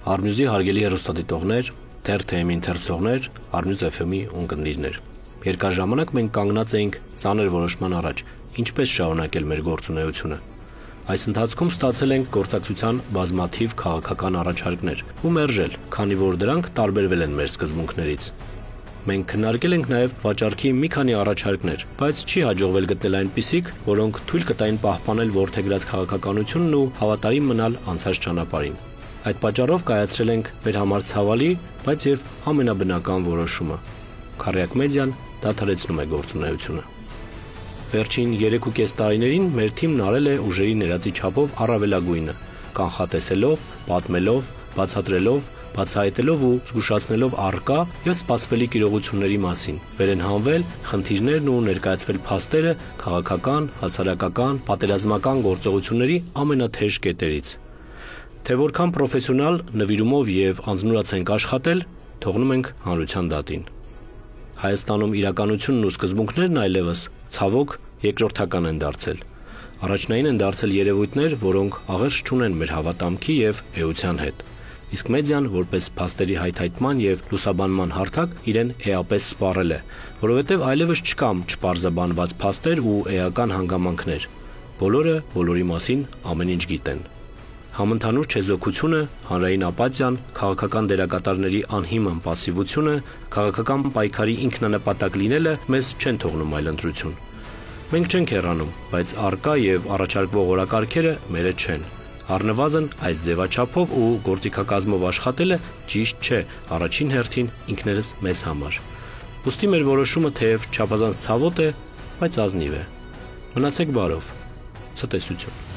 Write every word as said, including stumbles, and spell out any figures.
Արմյուզի հարգելի հեռուստադիտողներ, Թեր ԹՄ-ի ընթերցողներ, Արմյուզ F M-ի ունկնդիրներ։ Երկար ժամանակ մենք կանգնած էինք ծանր որոշման առաջ, ինչպես շարունակել մեր գործունեությունը։ Այս ընթացքում ստացել ենք գործակցության բազմաթիվ քաղաքական առաջարկներ ու մերժել, քանի որ դրանք տարբերվել են մեր սկզբունքներից։ Մենք քննարկել ենք նաև վաճառքի մի քանի առաջարկներ, բայց չի հաջողվել գտնել այնպիսիք, որոնք թույլ կտային պահպանել որդեգրած քաղաքականությունն ու հավատարիմ մնալ անցած ճանապարհին։ Այդ պատճառով կայացրել ենք մեր համար ցավալի, բայց եւ ամենաբնական որոշումը։ Քառյակ մեդիան դադարեցնում է գործունեությունը։ Վերջին երեք ու կես տարիներին մեր թիմն արել է ուժերի ներածի չափով առավելագույնը, կանխատեսելով, պատմելով, բացատրելով, բացահայտելով ու զգուշացնելով առկա եւ սպասվելիք իրողությունների մասին, վերընհանվել խնդիրներն ու ներկայացվել փաստերը քաղաքական, հասարակական, պատերազմական գործողությունների ամենաթեժ կետերից։ Թե որքան պրոֆեսիոնալ նվիրումով եւ անձնուրաց ենք աշխատել, թողնում ենք հանրության դատին։ Հայաստանում իրականությունն ու սկզբունքներն այլևս ցավոք երկրորդական են դարձել։ Առաջնային են դարձել երևույթներ, որոնք աղերս չունեն մեր հավատամքի եւ էության հետ։ Իսկ մեդիան, որպես փաստերի հայթայթման եւ լուսաբանման հարթակ, իրեն էապես սպառել է, որովհետեւ այլևս չկան չպարզաբանված փաստեր ու էական հանգամանքներ։ Բոլորը բոլորի մասին ամեն ինչ գիտեն։ Համընդհանուր չեզոքությունը, հանրային ապաթիան, քաղաքական դերակատարների անհիմն պասիվությունը, քաղաքական պայքարի ինքնանպատակ լինելը մեզ չեն թողնում այլընտրություն։ Մենք չենք հեռանում, բայց առկա եւ առաջարկվող օրակարգերը մերը չեն։ Առնվազն այս ձևաչափով ու գործիքակազմով աշխատելը ճիշտ չէ առաջին հերթին ինքներս մեզ համար։ Ուստի մեր որոշումը թեև չափազանց ցավոտ է, բայց ազնիվ է։ Մնացեք բարով։ Ցտեսություն։